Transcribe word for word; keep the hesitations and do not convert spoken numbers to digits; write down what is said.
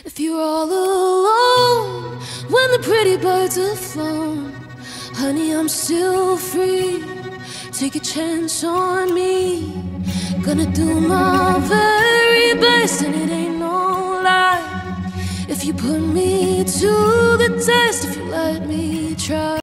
If you're all alone when the pretty birds have flown, honey, I'm still free. Take a chance on me. Gonna do my very best, and it ain't no lie. If you put me to the test, if you let me try.